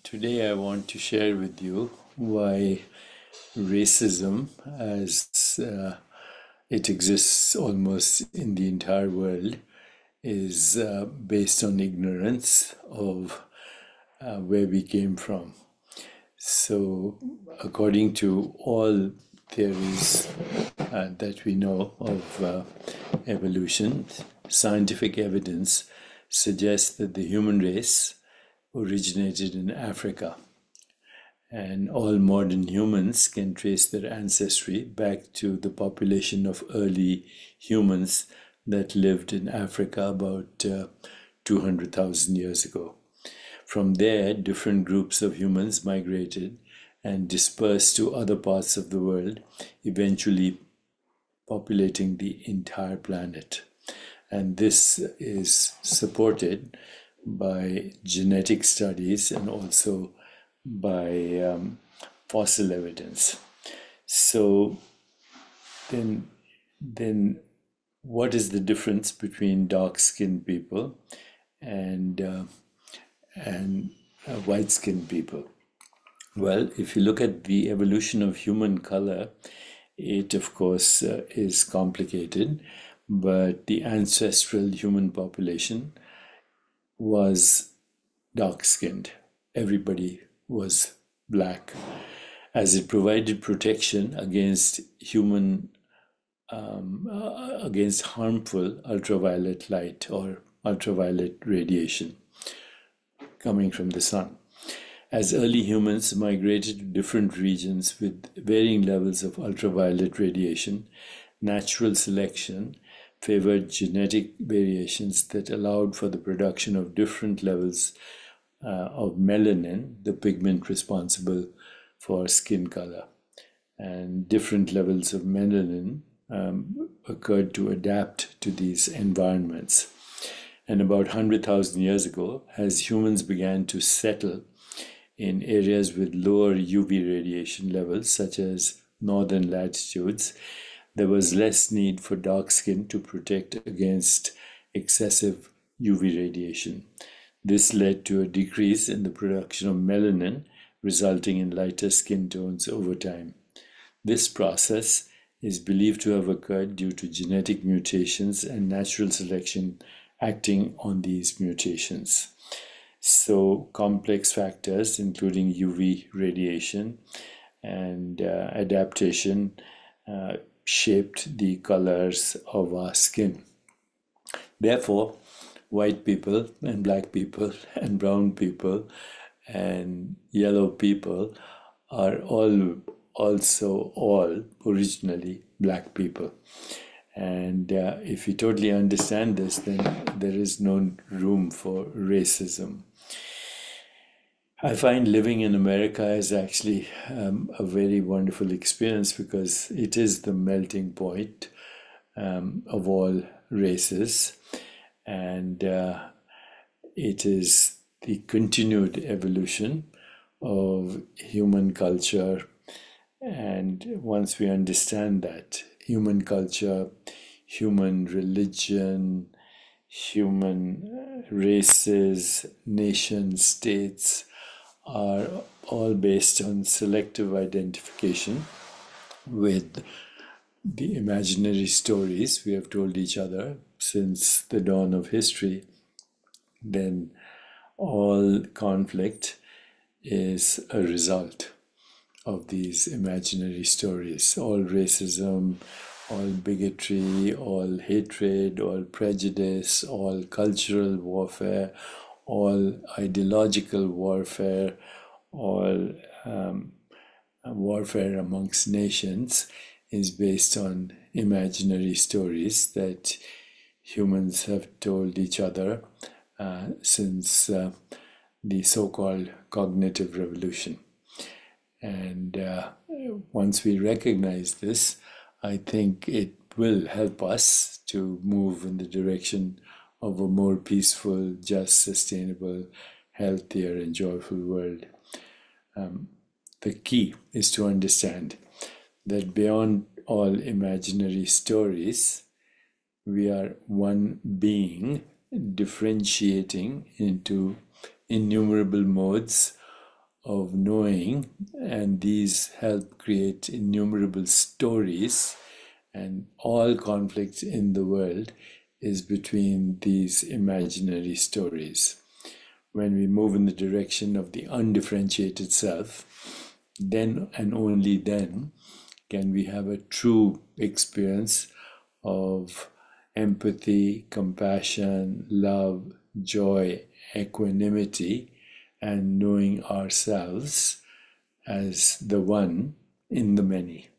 Today I want to share with you why racism, as it exists almost in the entire world, is based on ignorance of where we came from. So, according to all theories that we know of evolution, scientific evidence suggests that the human race originated in Africa, and all modern humans can trace their ancestry back to the population of early humans that lived in Africa about 200,000 years ago. From there, different groups of humans migrated and dispersed to other parts of the world, eventually populating the entire planet. And this is supported by genetic studies and also by fossil evidence. So then what is the difference between dark-skinned people and white-skinned people? Well, if you look at the evolution of human color, it of course is complicated, but the ancestral human population was dark-skinned. Everybody was black, as it provided protection against against harmful ultraviolet light or ultraviolet radiation coming from the sun. As early humans migrated to different regions with varying levels of ultraviolet radiation, natural selection favored genetic variations that allowed for the production of different levels of melanin, the pigment responsible for skin color. And different levels of melanin occurred to adapt to these environments. And about 100,000 years ago, as humans began to settle in areas with lower UV radiation levels, such as northern latitudes, there was less need for dark skin to protect against excessive UV radiation. This led to a decrease in the production of melanin, resulting in lighter skin tones over time. This process is believed to have occurred due to genetic mutations and natural selection acting on these mutations. So complex factors, including UV radiation and adaptation, shaped the colors of our skin. Therefore, white people and black people and brown people and yellow people are all originally black people. And if you totally understand this, then there is no room for racism. I find living in America is actually a very wonderful experience because it is the melting point of all races, and it is the continued evolution of human culture. And once we understand that, human culture, human religion, human races, nations, states are all based on selective identification with the imaginary stories we have told each other since the dawn of history. Then all conflict is a result of these imaginary stories. All racism, all bigotry, all hatred, all prejudice, all cultural warfare, all ideological warfare, all warfare amongst nations is based on imaginary stories that humans have told each other since the so-called cognitive revolution. And once we recognize this, I think it will help us to move in the direction of a more peaceful, just, sustainable, healthier, and joyful world. The key is to understand that beyond all imaginary stories, we are one being differentiating into innumerable modes of knowing, and these help create innumerable stories, and all conflict in the world is between these imaginary stories. When we move in the direction of the undifferentiated self, then and only then can we have a true experience of empathy, compassion, love, joy, equanimity, and knowing ourselves as the one in the many.